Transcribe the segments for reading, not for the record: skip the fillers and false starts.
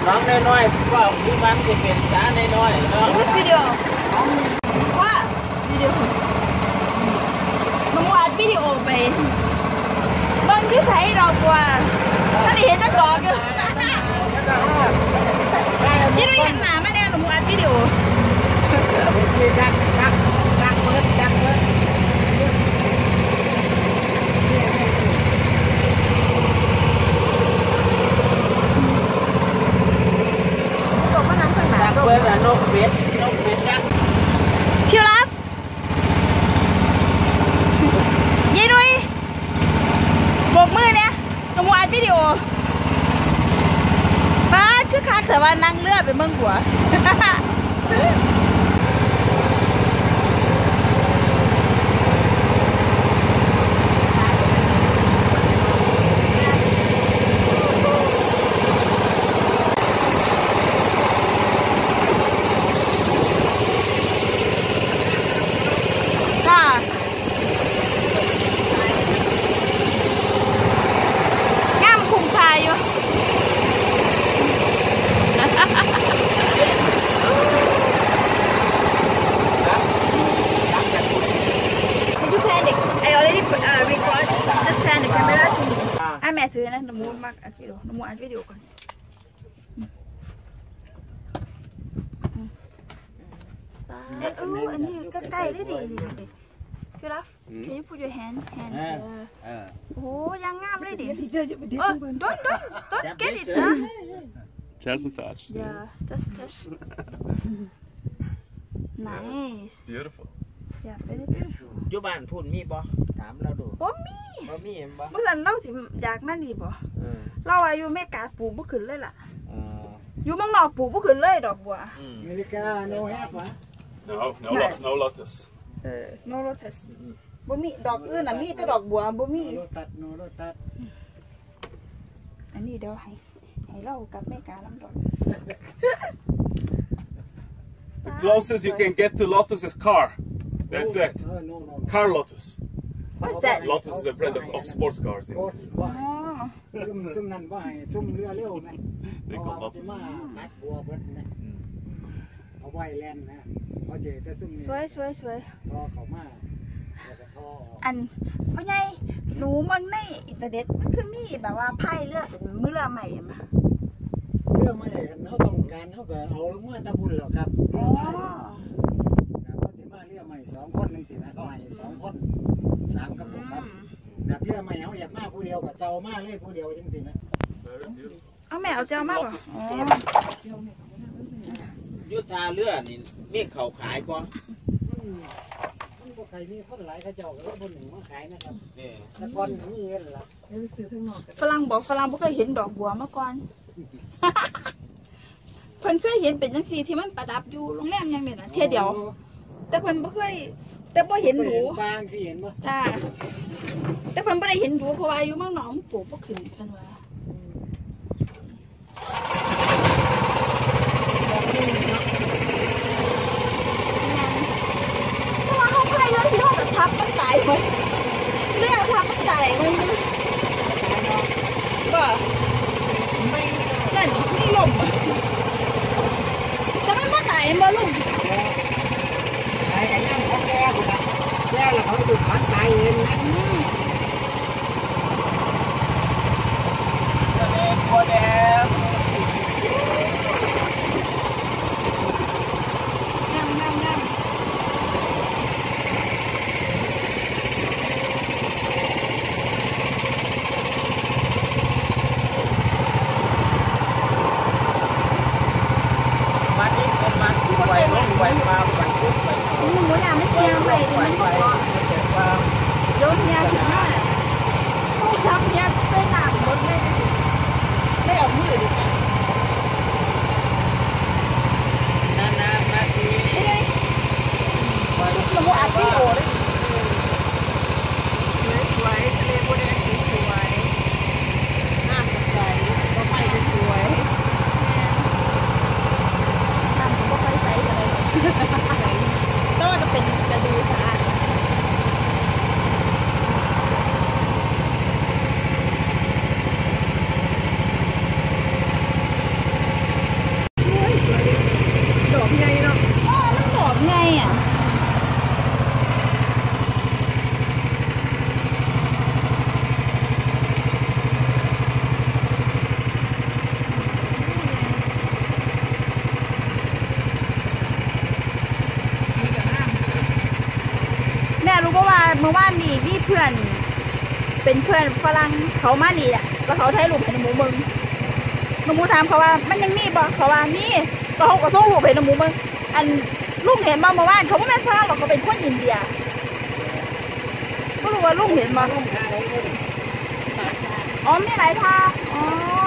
น้องน้อยๆว่าพี่มันจะเป็นช้าน้อยๆเนาะวิดีโอว่าวิดีโอมันวาดวิดีโอไปบางที่ใช้ดอกบัวถ้าได้เห็นนักดอกอยู่ยี่ดูยังหนาไม่แน่หนูวาดวิดีโอดักเบิดนกเป็ดยักษ์คิวรับยี่ดุยโบกมือเนี่ยหนูอัดวิดีโอป้าคือคักแต่ว่านั่งเรือไปเมืองหัวแม่ถือนะน้ำมูมากอัดวิดีโอน้ำมูอัดวิดีโอก่อนอันนี้ก็ใกล้ได้ดิพี่รับ can you put your hand โอ้ยังงามเลยดิdon't get it just a touch yeah just touch nice beautiful yeah very beautiful อยู่บ้านพูดมีบ่ถามเราดูบ่มีบ่สั่นเราสิอยากมาดีบ่เราอายุไม่กาปลูกบ่ขึ้นเลยล่ะอยู่เมืองนอกปลูกบ่ขึ้นเลยดอกบัวอเมริกา no have no lotus no lotus บ่มีดอกอื่นน่ะมีแต่ดอกบัวบ่มี no lotus อันนี้เดี๋ยวให้เรากับแม่กาลำดอก The closest you can get to lotus is car. That's it. Car lotus. What's that? Lotus is a brand of sports cars. They call lotus. สวยอันเพราะไงหนูเมืองในอินเทอร์เน็ตมันคือมีแบบว่าไพ่เลือกเป็นเรือใหม่มาเรื่องไม่เขาต้องการเขาก็เอาลงมาตะบุญหรอกครับเขาจะมาเรื่องใหม่2 คนนึงสินะเขาให้2 คน3กับผมครับแบบเรื่องใหม่เขาอยากมาผู้เดียวกับเจ้ามาเลยผู้เดียวจังสินะเอาแม่เอาเจ้ามาป่ะยุทธาเรือนี่มีเขาขายป่ะใครมีคนหลายเขาเจ้าก็บนหนึ่งมาขายนะครับแต่ก่อนมีเงินละฝรั่งบอกฝรั่งไม่เคยเห็นดอกบัวมาก่อนเพิ่นเคยเห็นเป็นจังซี่ที่มันประดับอยู่โรงแรมยังนี่นะเที่ยเดียวแต่เพิ่นไม่เคยแต่บ่เห็นดูบางสิเห็นบ่จ้าแต่เพิ่นไม่ได้เห็นดูเพราะว่าอยู่เมืองหนองปลูกบ่ขึ้นเพิ่นว่าเพราะว่าเขาพายเรือที่เขาแบบทับมันตายไหมเรื่องทับมันตายมันบ่นั่นนี่ลมจะไม่มาตายมาลุ่มไอ้นั่นเขาแก้กูนะแก้แล้วเขาถูกพันตายเองนะโคเดมไปมาไปปุ๊บไปหมูยาไม่เทียมไปมันก็โยนยาถึงมากต้องชักยาได้หนักหมดเลยไม่เอามือดิเมื่อวานนี่มีเพื่อนเป็นเพื่อนฝรั่งเขามานี่แหละแล้วเขาถ่ายรูปให้น้ำหมูเบิ่งน้ำหมูถามเขาว่ามันยังมีบ่เขาว่ามีก็เขาก็ส่งรูปให้น้ำหมูเบิ่งอันลุงเห็นบ่เมื่อวานเขาไม่แม่นฝรั่งหรอกเขาเป็นคนอินเดียก็รู้ว่าลุงเห็นบ่อ๋อมีหลายท่าอ๋อ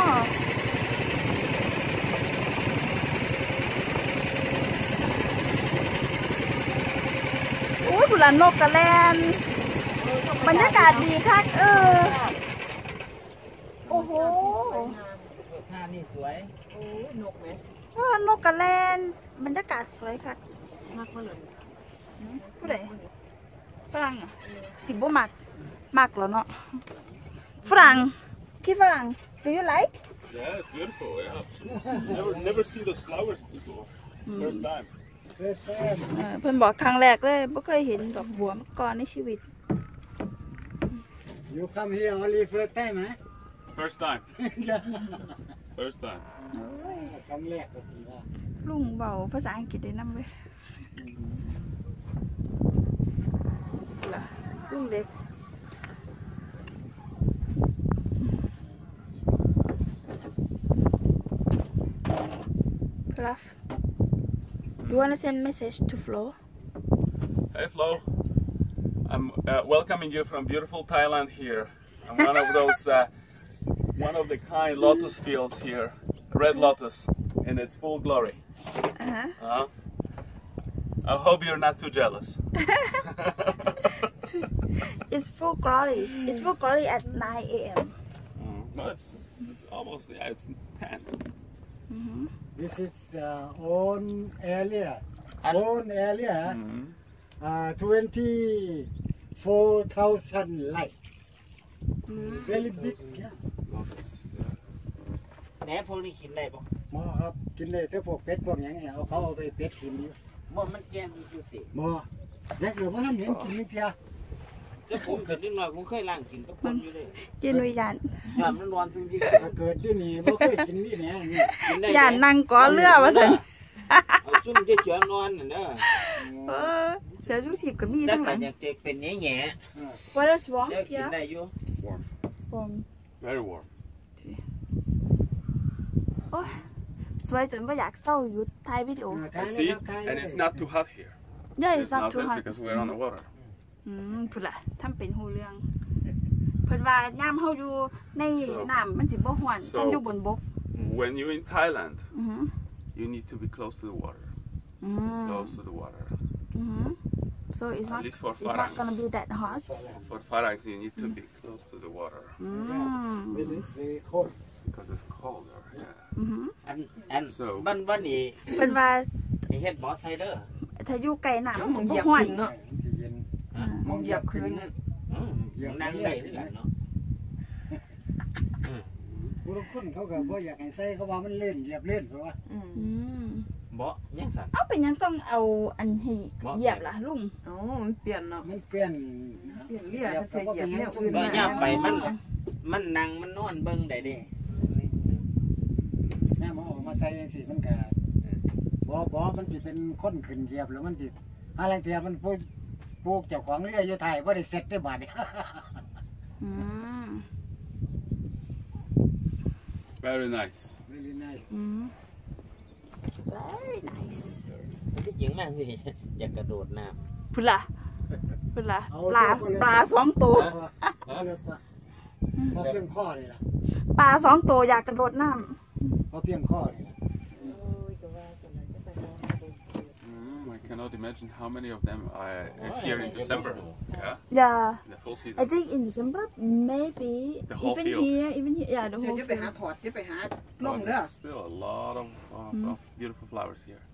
โอ้ยบุหรี่นกกระแลนบรรยากาศดีค่ะโอ้โหท่านี่สวยโอ้นกไหมนกกระแลนบรรยากาศสวยค่ะมักมาเลยผู้ใดฝรั่งอ่ะสิบ่มักแล้วเนาะฝรั่งคิดฝรั่ง do you like Yeah, it's beautiful. Yeah. Never see those flowers before. First time. เพิ่นบอกครั้งแรกเลยบ่เคยเห็นดอกบัวมาก่อนในชีวิต You come here only first time ฮะ First time. First time. ครั้งแรกก็สิว่าลุงเบาภาษาอังกฤษได้นำเว้ยล่ะลุงเล็กครับ You wanna send message to Flo? Hey Flo, I'm welcoming you from beautiful Thailand here. I'm one of those, one of the kind lotus fields here, red lotus, in its full glory. I hope you're not too jealous. It's full glory. It's full glory at 9 a.m. No, it's almost, yeah, it's 10. This is own area 24,000 light very big แหนพวกนี้กินได้ปะหมอครับกินเลยแต่พวกเป็ดพวกอย่างเงี้ยเขาเอาไปเป็ดกินอยู่บ่มันแกงมีคือสิหมอเด็กเดี๋ยวพ่อท่านเห็นกินนิดเดียวแต่ผมเกิดนิดหน่อยผมเคยล้างกินกับผมอยู่เลยกินวิญญาณยามมันร้อนจริงถ้าเกิดที่นี่ไม่เคยกินนี่เนี่ยนี่ๆกินได้อย่านั่งก้อเรือว่าสันเอาซุ่มจะเฉือนนอนน่ะเด้อเสือจุกทิพย์ก็มีถ้าทั้งใครนั้นอยากจะเป็นแง่ What else วะๆแล้วพี่กินละได้อยู่ Warm. Very warm. โอ้ยสวยจนว่าอยากเศร้าหยุดถ่ายวิดีโอ See? And it's not too hot here. Yeah It's it's not not too hot hot because we're on the water. พูดละทำเป็นหูเรื่องเพิ่นว่าย่ามเฮาอยู่ในน้ำมันสิบ่ฮ้อนต้องอยู่บนบก When you're in Thailand, you need to be close to the water. Close to the water. So it's At not least for it's not gonna be that hot For Farangs, you need to be close to the water very cold because it's colder. Yeah. อันบ้านนี้เพิ่นว่าเฮ็ดหมอไซเดอร์ถ้าอยู่ใกล้น้ำมันสิบ่ฮ้อนที่เย็นมองเหยียบคืนนั่งได้คือกันเนาะผู้ทุกคนเขาก็บ่อยากให้ใส่เขาว่ามันเล่นเหยียบเล่นเพราะว่าบ่ยังสั่นเอาเป็นยังต้องเอาอันให้เหยียบล่ะลุงอ๋อมันเปลี่ยนเนาะมันเปลี่ยนเปลี่ยนเรียกเคยเหยียบเนี่ยอื่นบ่ย่าไปมันนั่งมันนอนเบิ่งได้เด้แม่มาออกมาใส่จังซี่มันก็บ่มันสิเป็นคนขึ้นเหยียบแล้วมันสิอะไรเทียมันปลูกเจ้าของเรืออยู่ไทยบ่ได้เสร็จได้บาดนี้ Very nice. Very nice Very nice ที่จริงมากสิอยากกระโดดน้ำพุ่นล่ะปลา2ตัวพอเพียงข้อเลยล่ะปลา2ตัวอยากกระโดดน้ำพอเพียงข้อเลยล่ะ I cannot imagine how many of them is here in December. Yeah. Yeah The full season. I think in December maybe The whole even field. here yeah the เดี๋ยว whole จะไปหา field ถอดจะไปหาลง But เด้อ there's still a lot of beautiful flowers here.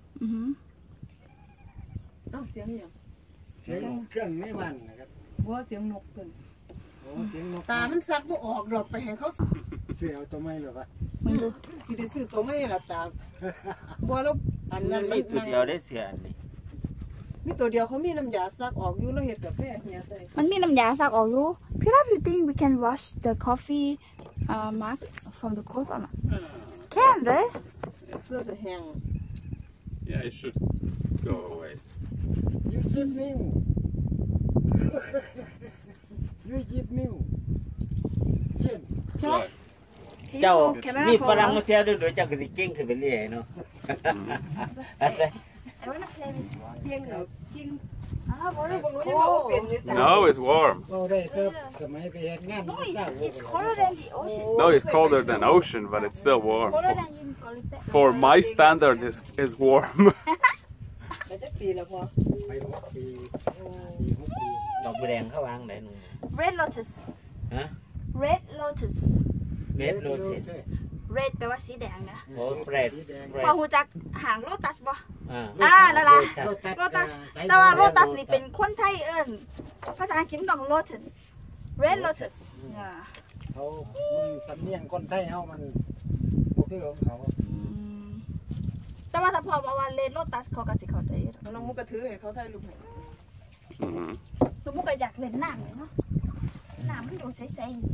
เอ้าเสียงอย่างเสียงเครื่องในบ้านนะครับว่าเสียงนกตื่นโอ้เสียงนกตามันซักบ่ออกดอกไปให้เขาเสียเอาตัวไม่หรอวะมึงดูสิได้ซื้อตัวไม่ล่ะตาบัวแล้วอันนั่นั้น นมีตัวเดียวได้เสียอันนี้มีตัวเดียวเขามีน้ำยาซักออกอยู่แล้วเฮ็ดกาแฟเฮียใส่มันมีน้ำยาซักออกอยู่พี่รับ you think we can wash the coffee mark from the coat or not can right เพื่อจะแห้ง Yeah, it should go away. You keep new 20 นิ้วเช่น Charles, can เจ้า you camera มี for ฝรั่ง us? มาเที่ยวด้วยเจ้าก็สิเก่งขึ้นไปเรื่อยเนาะอะไร I wanna play with you. เพียงเหรอกิน Ah, what is บ่รู้ยังว่าเปลี่ยน cold? อยู่แต่ No, it's warm. เราได้เติบสมัยไปเฮ็ดงาน No, ที่เศร้า it's colder than the ocean. No, it's colder than ocean, but it's still warm. Colder than in Colite. For my standard, is warm. แต่จะปีแล้วพอไป6 ปีดอกบัวแดงเขาวางไหนหนู Red lotus. ฮะ Red lotus. เมดโรเทต Red แปลว่าสีแดงนะโอ้เฟรดพอหูจักหางโลตัสบ่อ่านั่นล่ะโลตัสโลตัส แต่ว่าโลตัสนี่เป็นคนไทยเอิ้นภาษาอังกฤษต้อง lotus. Red lotus. Yeah. เขาสำเนียงคนไทยเฮามันบ่คือของเขาแต่ว่าถ้าพอบอกว่า Red lotus เขาก็สิเข้าใจอยู่น้องมุกกระถือให้เขาถ่ายรูปให้ Mhm. สมมุติก็อยากเล่นน้ำเลยเนาะน้ำมันดูใสๆอยู่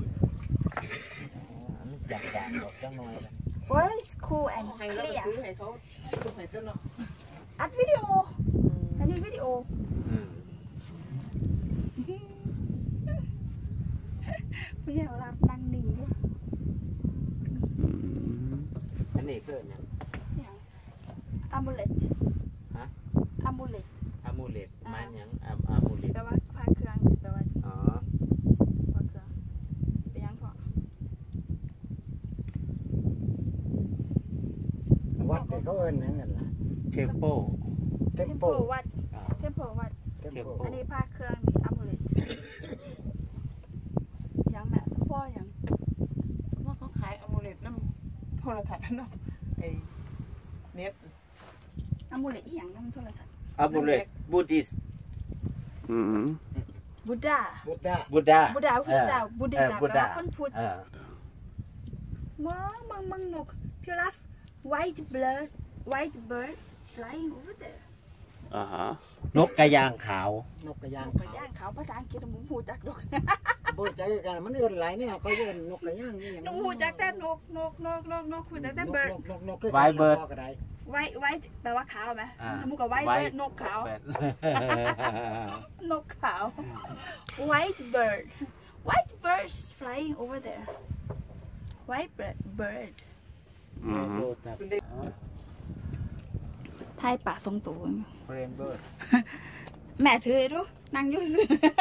อยากดอกจังหน่อย Water is cool and ให้เรากระ clear ถือให้เขาถ่ายรูปให้เจ้าเนาะอัดวิดีโอ อันนี้วิดีโอ ผู้ใหญ่เรานั่งนิ่งด้วยอันนี้คืออย่าง amulet ฮะ amulet อามูเลตมันอย่างอามูเลตแปลว่าพาเครื่องแปลว่าอ๋อพาเครื่องเป็นยังพอวัดที่เขาเอิ้นนั่นนั่นล่ะเทมโปเทมโป temple วัด temple วัดเทมโปอันนี้พาเครื่องนี่ amulet ยังแม่สปอยังว่าเขาขายอะโมเลตน้ำโทรทัศน์เนาะไอ้เน็ต amulet อีหยังนำโทรทัศน์อามูเลตบูติส Mhm. บุดดาบุตดาบูดาบุดดาพระเจ้าบุดิสต์แปลว่าคนพุทธ มึงนกพี่รัฟ white bird flying over there Uh huh. นกกระยางขาวนกกระยางกระย่างเขาภาษาอังกฤษหมูหูจักดอกบ่ใจกันมันเอิ้นหลายเนี่ยเขาเอิ้นนกกระยางนี่หยังหนูหูจักแต่นกหูจักแต่ bird นกคือกันก็ได้ white แปลว่าขาวไหมหมูกับ white bird นกขาว นกขาว white birds flying over there white bird Mhm. คุณได้ไทยป่าทรงตัวเฟรมเบิร์ดแม่ถือดูนั่งอยู่สิ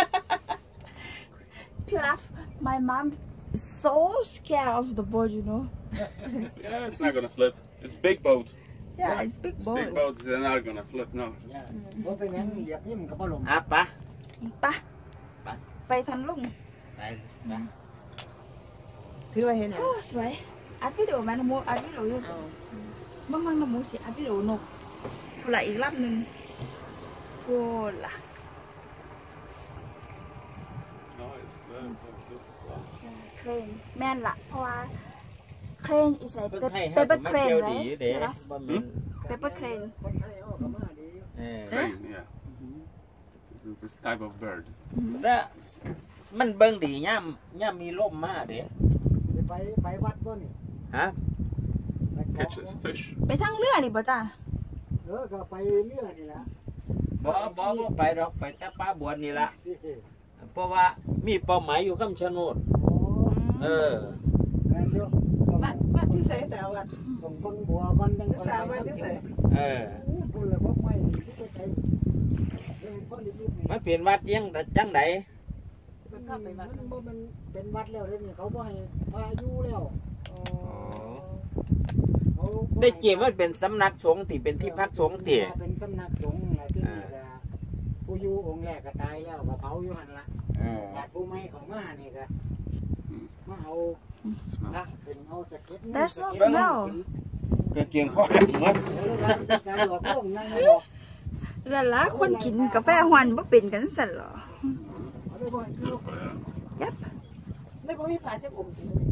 พี่รัฟ my mom is so scared of the boat you know Yeah, it's not gonna flip. It's big boat. yeah it's big boat Big boats, they're not gonna flip. No. บ่เป็นหยังเหยียบยิ้มก็บ่ลงอ่ะปะปะไปทันลุงไปไปถือไว้เห็นยังโอ้สวยอัดวิดีโอไหมน้องมูอัดวิดีโออยู่เอาบ้างน้องมูสิอัดวิดีโอนกกูละอีกรอบหนึ่งกูละ No, it's good. เครนแม่นละเพราะว่าเครน is like คนไทย paper มา crane เที่ยวไรดีเด้บ่แม่น paper crane คนไทยเฮาก็มาดีเออ Crane, yeah. This type of bird. แล้วมันเบิ่งดีย่ำมีลมมาเด้ไปวัดบ่นี่ฮะ Catches fish. ไปทางเรือนี่ป่ะจ้าก็ไปเรือนี่ล่ะบ่ไปดอกไปแต่ป้าบวนนี่ละเพราะว่ามีเป้าหมายอยู่คำชะโนดโอ้เอองานเยอะต้องวัดที่ใส่แต่วัดต้องเบิ่งบัวก่อนจังค่อยตาวัดที่ใส่เออคุณละบ่ไม่ที่ใจคนที่สุดมันเป็นวัดยังจังไดมันเข้าไปวัดมันบ่มันเป็นวัดแล้วเดี๋ยวนี้เขาบ่ให้พาอยู่แล้วอ๋อเขาได้เกี่ยวว่าเป็นสำนักสงฆ์ที่เป็นที่พักสงฆ์ติเป็นสำนักสงฆ์แหละที่นี่ก็ผู้อยู่องค์แรกก็ตายแล้วก็เผาอยู่หั่นล่ะเออญาติผู้ใหม่ของมานี่ก็มาเอา Smell. พระเป็นเอาสะเก็ด There's no smell ก็เกียงพ่อกันหมดการหลอกลวงนั่งบอกแต่ละคนกินกาแฟฮวนบ่เป็นกันสั่นเหรอเอาได้บ่ Beautiful, yeah. ไม่บ่มีผ่านจะกลุ่ม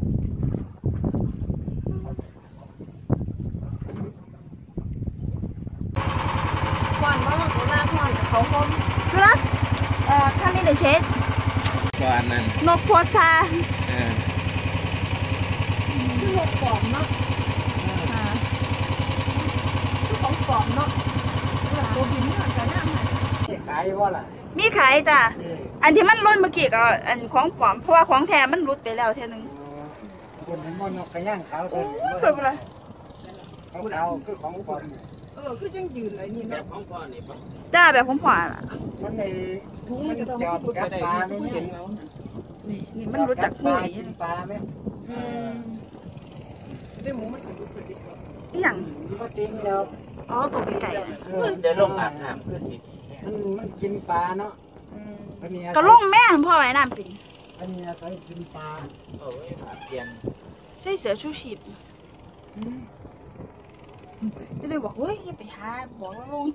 ก่อนว่าเขาลาก่อนแต่เขาคมพี่รัฟท่านนี่เลยเชฟก่อนนั้นนกโพสทาเออคือหกกล่องเนาะคือของกล่องเนาะตัวบินนี่มันจะน่ามันเจ็ดขขายว่าล่ะมีขายจ้ะอันที่มันล้นเมื่อกี้ก็อันของปลอมเพราะว่าของแท้มันรุดไปแล้วเท่านึงคนเห็นมันนกกระย่างขาวโอ้เต็มยเป็นไรขาวคือของปลอมคือจังยืนไอ้นี่แบเนาะบของพ่อนี่ปะจ้าแบบผมผ่านอ่ะมันในมันจอดกับปลาไม่เห็นนี่มันรู้จักปหูลานี่กินปลาไหมได้หมูมันกระดุกกระดิกอีหยังมันก็ทิ้งแล้วอ๋อตัวไก่เดี๋ยวลงอาบน้ำคือสิมันกินปลาเนาะก็ลงแม่พ่อไว้น้ำปิ่งอันนี้อาศัยกินปลาโอ้ยขาเปลี่ยนใส่เสือชูชีพก็เลยบอกเฮ้ยอย่าไปหาบอกแล้วลง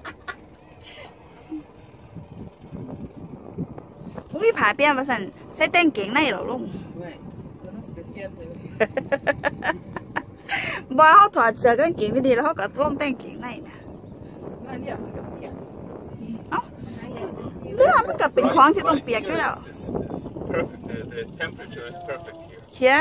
อุ้ยผาเปียมาสั่นใส่แต่งเก่งในเหรอลงไม่เราต้องสิไปเปลี่ยนเลยบ่เขาถอดเสื้อกางเกงไม่ดีแล้วเขาก็ลงแต่งเกงในนะงานเนี่ยมันก็เปียกเอ้าเรื่องมันก็เป็นของที่ต้องเปียกด้วยแล้ว Is perfect. The temperature is perfect here. เฮีย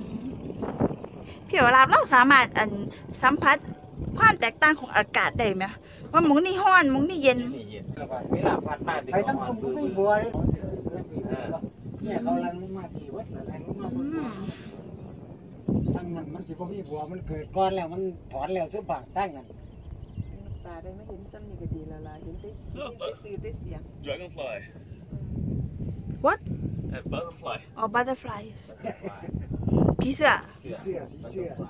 พี่วราบเราสามารถสัมผัสความแตกต่างของอากาศได้ไหมว่าหมุงนี่ร้อนหมุงนี่เย็นนี่เย็นเวลาพัดมาถึงไปทั้งคนก็ไม่บัวเลยเนี่ยเขาลังมาตีวัดลังมาบนตั้งมันสิบ่มีบัวมันเกิดก้อนแล้วมันถอนแล้วซื้อปากตั้งกันตาได้ไม่เห็นซ้ำนี่ก็ดีละลายเห็นได้ซื้อได้เสียง Dragonfly. What? A butterfly. or butterflies ผีเสื้อเสื้อ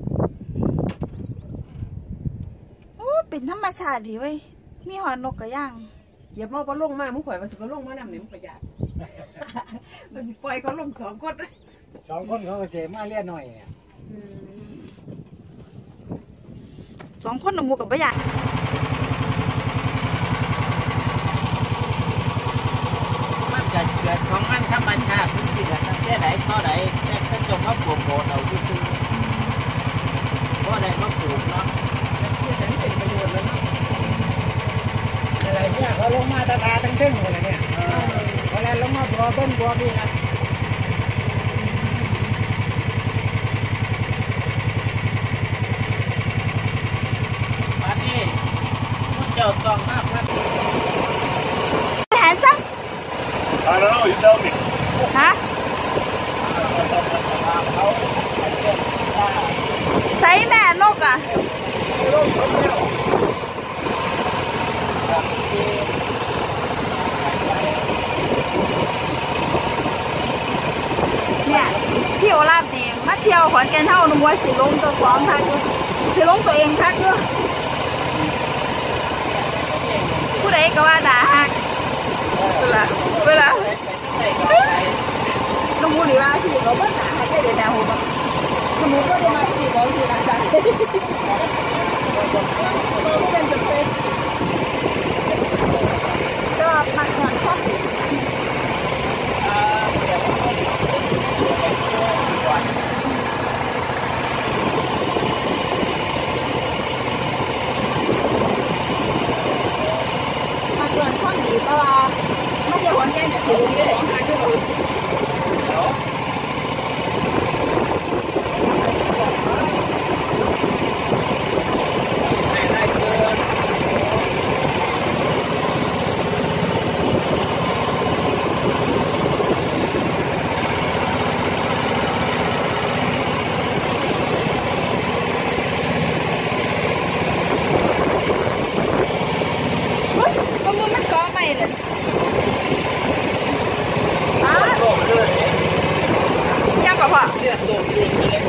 โอ้เป็นธรรมชาติดีเว้ยมีหอนนกกระย่างเหยียบมาบ่ลงมามุข่อยมันสิก็ลงมานำนี่มันประหยัดมันสิปล่อยเขาลง2 คนสองคนเขาก็เสียมาเรียหน่อย 2 คนหนูกับประหยัดมันจะเกิดของมันธรรมชาติทุกสิ่งตั้งแต่ไหนต่อไหนแต่ก็จงมาปลูกโบเอาที่คือก็ได้มาปลูกเนาะคือฉันเป็นประโยชน์แล้วเนาะอะไรเนี่ยเขาลงมาตาตั้งเท่งเลยเนี่ยเขาแล้วลงมาบัวต้นบัวพี่นะอันนี้มันเจ้าต้องมากครับแหนซะ I don't know. You tell me. ฮะใส่แม่นกอ่ะเนี่ยพี่โอลาบนี่มาเที่ยวขอนแก่นเท่าหนุ่มว่าสิลงตัวของทักอยู่สิลงตัวเองทักอยู่ผู้ใดก็ว่าด่าฮักเวลาน้องมูหรือว่าพี่เขาบ้าด่าฮักได้เดี๋ยวด่าหัวบ้างน้องมูก็ได้มาพี่เขาคือด่าด่าเป็นจุดเป็นก็พักผ่อนครอบ มาเกินข้อดีแต่ว่าไม่ใช่คนแก่เนี่ยคือของทางที่เรามันก็ไม่เลยยังกับพ่อเลือดตัวเองเลย